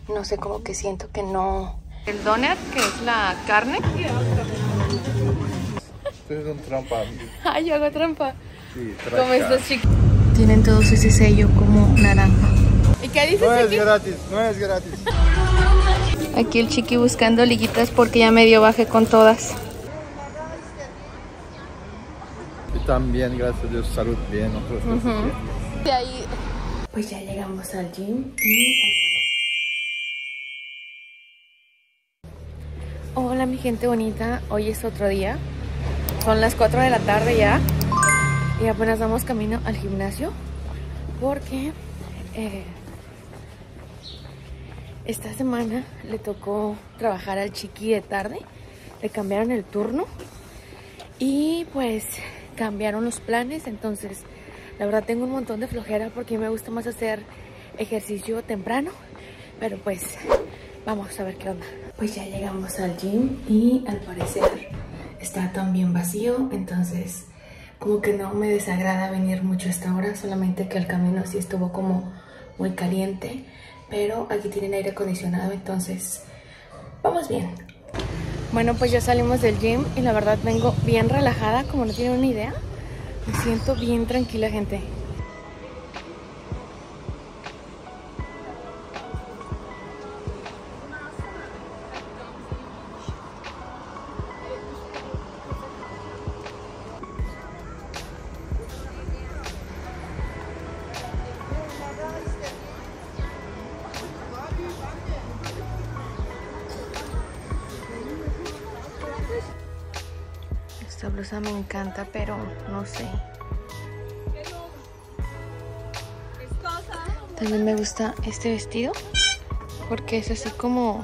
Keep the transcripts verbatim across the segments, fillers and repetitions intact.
no sé, como que siento que no. El donut, que es la carne. Ustedes son trampa. Ay, yo hago trampa. Sí, Como estos chicos. Tienen todos ese sello como naranja. ¿Y qué dices? No es Chiqui? gratis, no es gratis. Aquí el Chiqui buscando liguitas porque ya medio bajé con todas. Y también, gracias a Dios, salud bien, otros cosas bien. De ahí. Pues ya llegamos al gym y... Hola mi gente bonita, hoy es otro día. Son las cuatro de la tarde ya. Y apenas vamos camino al gimnasio. Porque eh, esta semana le tocó trabajar al Chiqui de tarde. Le cambiaron el turno. Y pues cambiaron los planes. Entonces la verdad tengo un montón de flojera porque me gusta más hacer ejercicio temprano. Pero pues vamos a ver qué onda. Pues ya llegamos al gym y al parecer está también vacío. Entonces como que no me desagrada venir mucho a esta hora. Solamente que el camino sí estuvo como muy caliente. Pero aquí tienen aire acondicionado, entonces vamos bien. Bueno, pues ya salimos del gym y la verdad vengo bien relajada, como no tienen una idea. Me siento bien tranquila, gente. Esta blusa me encanta, pero no sé. También me gusta este vestido porque es así como...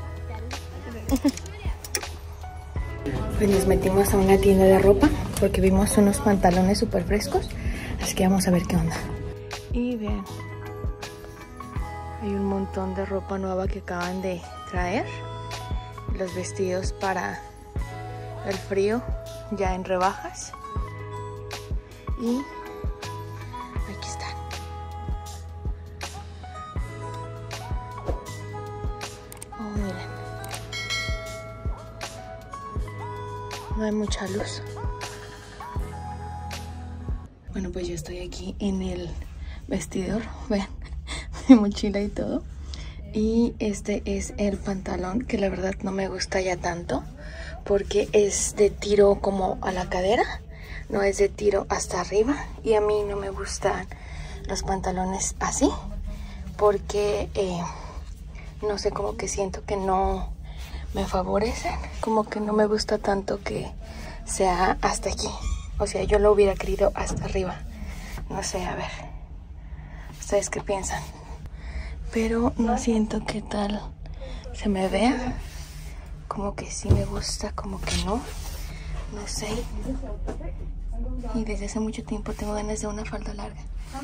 Pues nos metimos a una tienda de ropa porque vimos unos pantalones súper frescos. Así que vamos a ver qué onda. Y vean, hay un montón de ropa nueva que acaban de traer. Los vestidos para el frío ya en rebajas. Y aquí están. Oh, miren. No hay mucha luz. Bueno, pues yo estoy aquí en el vestidor. Vean, mi mochila y todo. Y este es el pantalón que la verdad no me gusta ya tanto, porque es de tiro como a la cadera, no es de tiro hasta arriba. Y a mí no me gustan los pantalones así, porque eh, no sé, como que siento que no me favorecen. Como que no me gusta tanto que sea hasta aquí. O sea, yo lo hubiera querido hasta arriba. No sé, a ver, ¿ustedes qué piensan? Pero no siento que tal se me vea. Como que sí me gusta, como que no. No sé. Y desde hace mucho tiempo tengo ganas de una falda larga.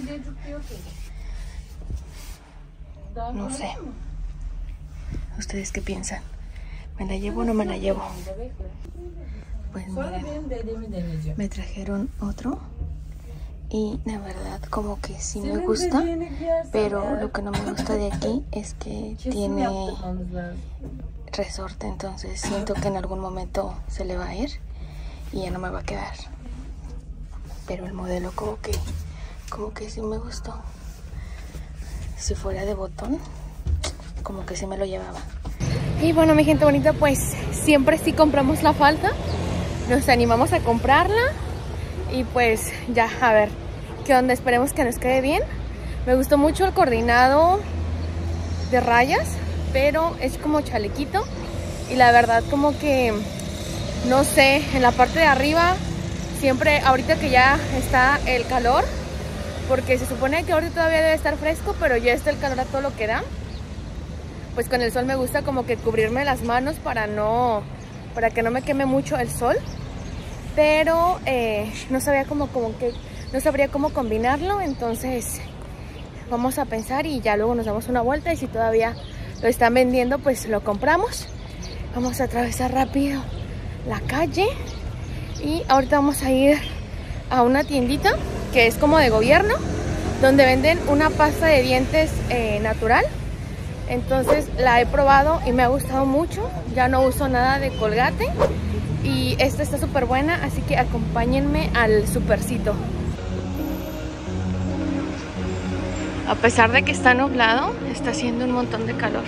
No sé. ¿Ustedes qué piensan? ¿Me la llevo o no me la llevo? Pues miren, me trajeron otro. Y la verdad como que sí me gusta. Pero lo que no me gusta de aquí es que tiene resorte, entonces siento que en algún momento se le va a ir y ya no me va a quedar. Pero el modelo como que como que sí me gustó. Si fuera de botón, como que sí me lo llevaba. Y bueno, mi gente bonita, pues siempre sí compramos la falda, nos animamos a comprarla y pues ya, a ver qué onda, esperemos que nos quede bien. Me gustó mucho el coordinado de rayas, pero es como chalequito. Y la verdad como que, no sé, en la parte de arriba, siempre, ahorita que ya está el calor, porque se supone que ahorita todavía debe estar fresco, pero ya está el calor a todo lo que da. Pues con el sol me gusta como que cubrirme las manos para no, para que no me queme mucho el sol. Pero eh, no sabía cómo, como que, no sabría cómo combinarlo, entonces vamos a pensar y ya luego nos damos una vuelta y si todavía lo están vendiendo, pues lo compramos. Vamos a atravesar rápido la calle y ahorita vamos a ir a una tiendita que es como de gobierno, donde venden una pasta de dientes eh, natural. Entonces la he probado y me ha gustado mucho. Ya no uso nada de Colgate y esta está súper buena, así que acompáñenme al supercito. A pesar de que está nublado, está haciendo un montón de calor.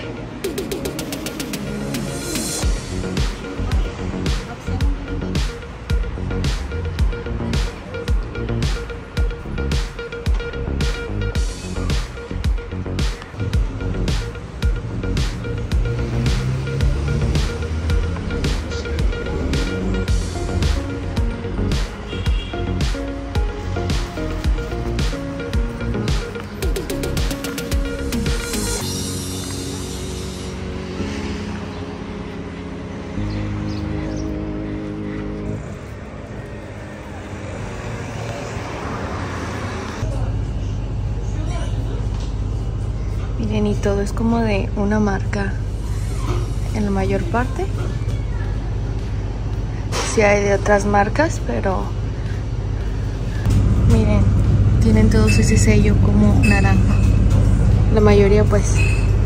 Miren, y todo es como de una marca en la mayor parte. Sí hay de otras marcas, pero miren, tienen todos ese sello como naranja. La mayoría pues.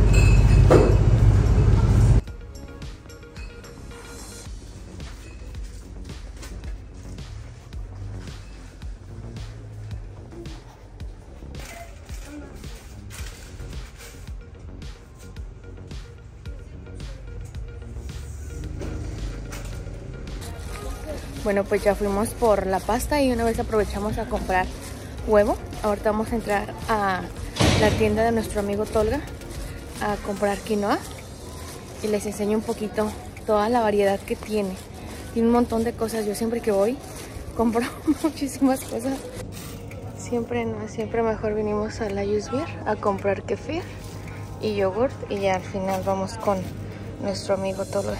Bueno, pues ya fuimos por la pasta y una vez aprovechamos a comprar huevo. Ahorita vamos a entrar a la tienda de nuestro amigo Tolga a comprar quinoa y les enseño un poquito toda la variedad que tiene. Tiene un montón de cosas. Yo siempre que voy compro muchísimas cosas. Siempre no, siempre mejor vinimos a la Yusbir a comprar kefir y yogurt y ya al final vamos con nuestro amigo Tolga.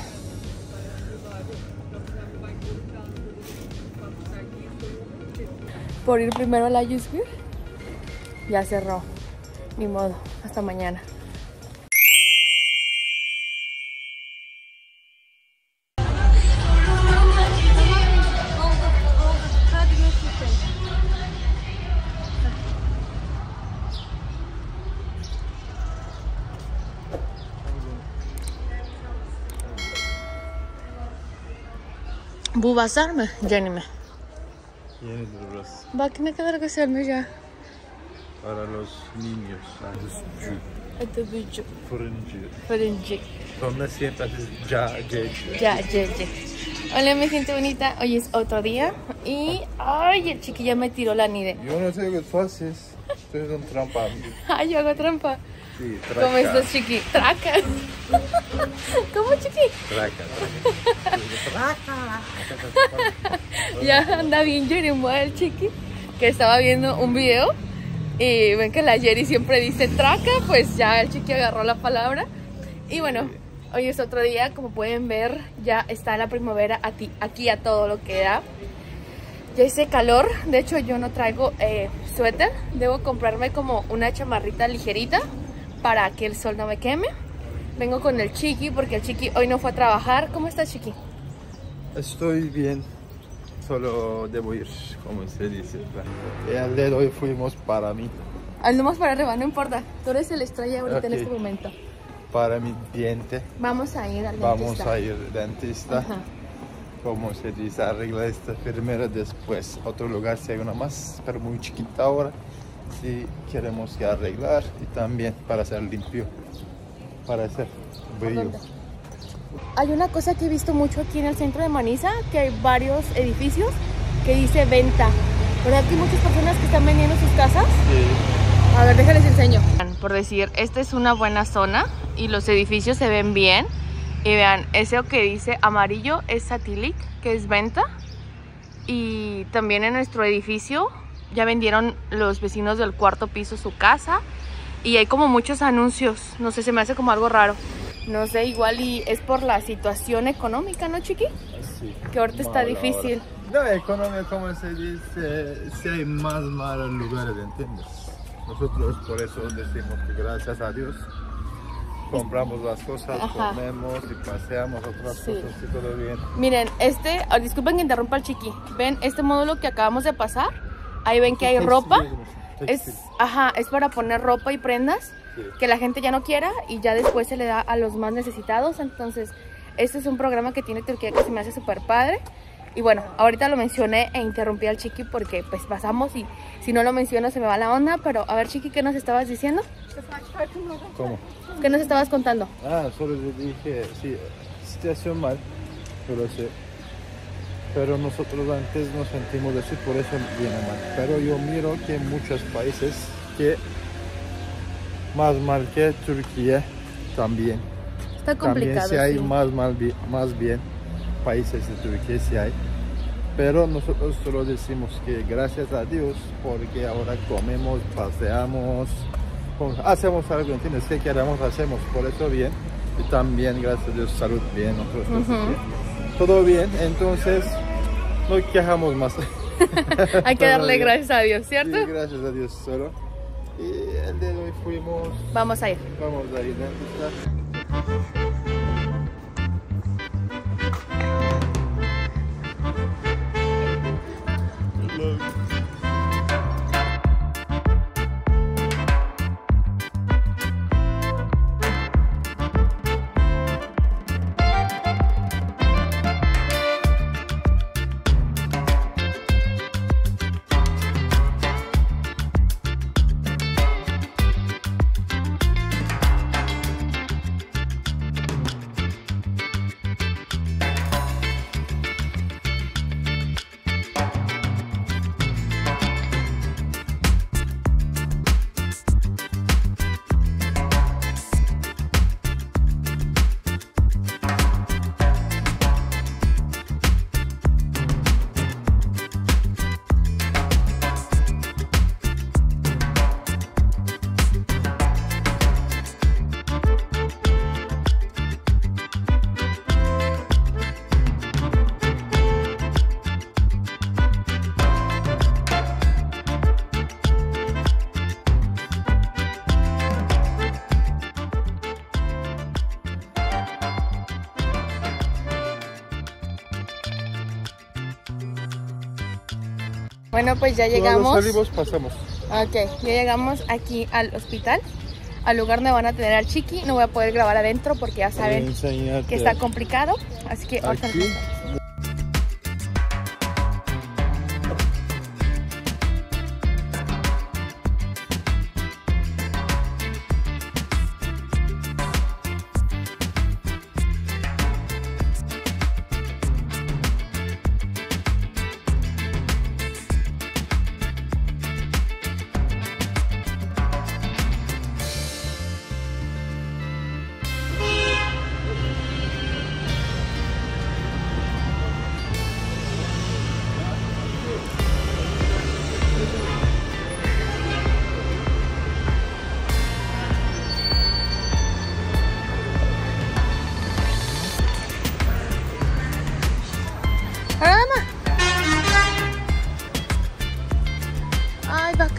Por ir primero a la Yusbir, ya cerró. Ni modo, hasta mañana. Bu basar mı canime? Yenidir burası. Bak ne kadar güzelmiş ya. Para los niños. Sütçü, Ötübücü, fırıncı. fırıncı. Donde siempre haces ya, ya, Ya, ya, ya. Hola mi gente bonita, hoy es otro día y ay, el chiqui ya me tiró la nide. Yo no sé qué tú haces. Estoy haciendo trampa. Ay, yo hago trampa. Sí, ¿Cómo traca. estás, chiqui? Traca. ¿Cómo, chiqui? Traca, traca. Ya anda bien Jerimoa el chiqui, que estaba viendo un video y ven que la Jerry siempre dice traca, pues ya el chiqui agarró la palabra. Y bueno, hoy es otro día, como pueden ver, ya está la primavera aquí, aquí a todo lo que da. Ya hice calor, de hecho yo no traigo eh, suéter, debo comprarme como una chamarrita ligerita para que el sol no me queme. Vengo con el chiqui porque el chiqui hoy no fue a trabajar. ¿Cómo estás, chiqui? Estoy bien. Solo debo ir, como se dice. El día de hoy fuimos para mí. Andamos para arriba, no importa. Tú eres el estrella ahorita Okay. en este momento. Para mi diente. Vamos a ir al Vamos dentista. a ir al dentista. Ajá. Como se dice, arregla esta primero, después otro lugar si hay una más, pero muy chiquita ahora. Si queremos que arreglar y también para hacer limpio, para hacer brillo. ¿Dónde? Hay una cosa que he visto mucho aquí en el centro de Manisa, que hay varios edificios que dice venta. ¿Verdad que hay muchas personas que están vendiendo sus casas? Sí. A ver, déjales enseño. Por decir, esta es una buena zona y los edificios se ven bien. Y vean, ese que dice amarillo es Satilic, que es venta. Y también en nuestro edificio ya vendieron los vecinos del cuarto piso su casa. Y hay como muchos anuncios, no sé, se me hace como algo raro. No sé, igual y es por la situación económica, ¿no, chiqui? Sí. Que ahorita está Malo difícil. ahora. No, economía, como se dice, si hay más malos lugares, ¿entiendes? Nosotros por eso decimos que gracias a Dios compramos las cosas, Ajá. comemos y paseamos otras Sí. cosas y todo bien. Miren, este, oh, disculpen que interrumpa al chiqui. Ven este módulo que acabamos de pasar. Ahí ven que hay ropa. Es, ajá, es para poner ropa y prendas sí. que la gente ya no quiera y ya después se le da a los más necesitados. Entonces, este es un programa que tiene Turquía que se me hace súper padre. Y bueno, ahorita lo mencioné e interrumpí al Chiqui porque pues pasamos y si no lo menciono se me va la onda. Pero a ver, Chiqui, ¿qué nos estabas diciendo? ¿Cómo? ¿Qué nos estabas contando? Ah, solo le dije, sí, situación mal, pero sí. Pero nosotros antes nos sentimos así, por eso viene mal. Pero yo miro que en muchos países que más mal que Turquía también. Está complicado. También sí hay sí. más, mal, más bien países de Turquía sí hay. Pero nosotros solo decimos que gracias a Dios porque ahora comemos, paseamos, hacemos algo, ¿entiendes? ¿Qué queremos? Hacemos, por eso bien. Y también gracias a Dios salud bien, otros uh-huh. bien. Todo bien, entonces no quejamos más. Hay que darle gracias a Dios, ¿cierto? Sí, gracias a Dios solo. Y el día de hoy fuimos... Vamos a ir. Vamos a ir, ¿no? Bueno, pues ya llegamos. Todos salimos, pasamos. Ok, ya llegamos aquí al hospital, al lugar donde van a tener al Chiqui. No voy a poder grabar adentro porque ya saben que está complicado. Así que ahorita aquí. Ay, bak.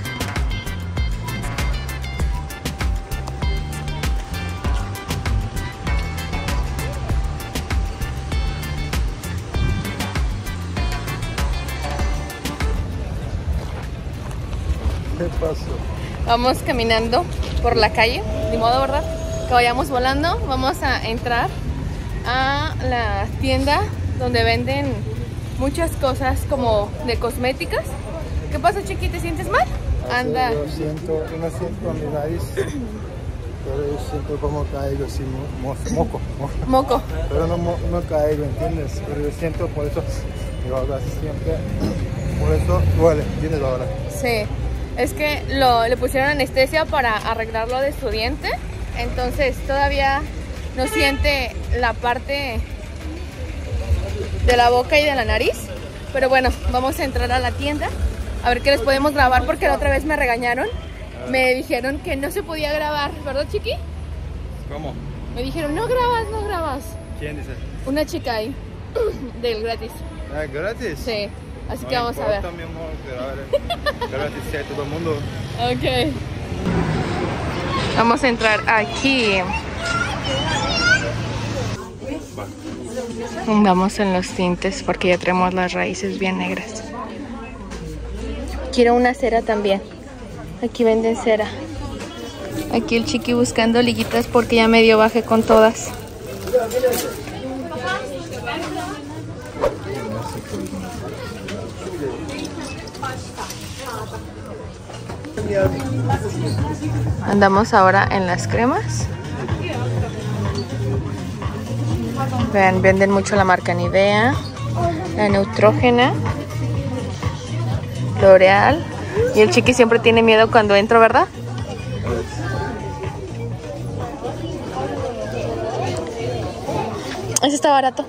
¿Qué pasó? Vamos caminando por la calle, de modo, ¿verdad? Que vayamos volando. Vamos a entrar a la tienda donde venden muchas cosas como de cosméticas. ¿Qué pasa, Chiqui? ¿Te sientes mal? Anda. Yo siento, yo no siento mi nariz, pero yo siento como caigo así, mo, moco. Moco. Pero no, no caigo, ¿entiendes? Pero yo siento, por eso, yo hago así siempre, por eso duele, ¿entiendes ahora? Sí, es que lo, le pusieron anestesia para arreglarlo de su diente, entonces todavía no siente la parte de la boca y de la nariz. Pero bueno, vamos a entrar a la tienda a ver qué les podemos grabar porque la otra vez me regañaron. Me dijeron que no se podía grabar, ¿verdad, Chiqui? ¿Cómo? Me dijeron, no grabas, no grabas. ¿Quién dice? Una chica ahí, del gratis. Ah, ¿gratis? Sí, así no que vamos importa, a ver. Mi amor, pero gratis sí, a todo el mundo. Ok. Vamos a entrar aquí. Vamos en los tintes porque ya tenemos las raíces bien negras. Quiero una cera también. Aquí venden cera. Aquí el chiqui buscando liguitas porque ya medio bajé con todas. Andamos ahora en las cremas. Vean, venden mucho la marca Nivea, la Neutrógena, L'Oreal. Y el chiqui siempre tiene miedo cuando entro, ¿verdad? Ese está barato.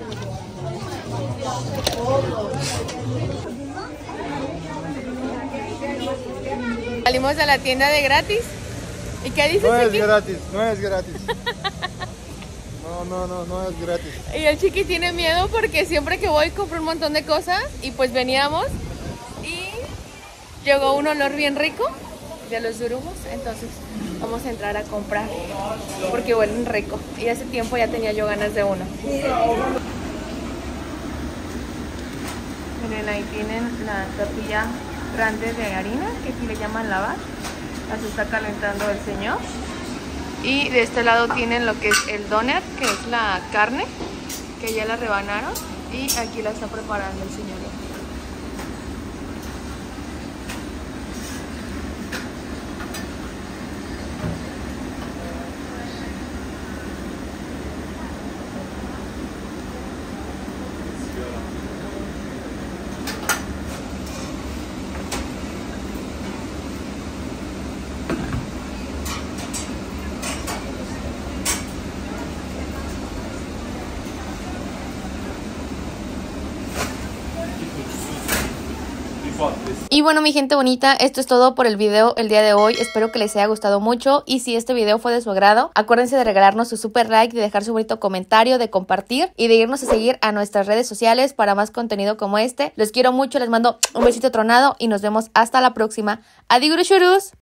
Salimos a la tienda de gratis. ¿Y qué dices? No es Chiqui? gratis, no es gratis. No, no, no, no es gratis. Y el chiqui tiene miedo porque siempre que voy compro un montón de cosas. Y pues veníamos y llegó un olor bien rico de los durumos. Entonces vamos a entrar a comprar porque huelen rico. Y hace tiempo ya tenía yo ganas de uno. Miren, ahí tienen la tortilla grande de harina, que aquí le llaman lavar. Las está calentando el señor. Y de este lado tienen lo que es el doner, que es la carne, que ya la rebanaron. Y aquí la está preparando el señor. Y bueno, mi gente bonita, esto es todo por el video el día de hoy. Espero que les haya gustado mucho y si este video fue de su agrado, acuérdense de regalarnos su super like, de dejar su bonito comentario, de compartir y de irnos a seguir a nuestras redes sociales para más contenido como este. Los quiero mucho, les mando un besito tronado y nos vemos hasta la próxima. Adiós, churus.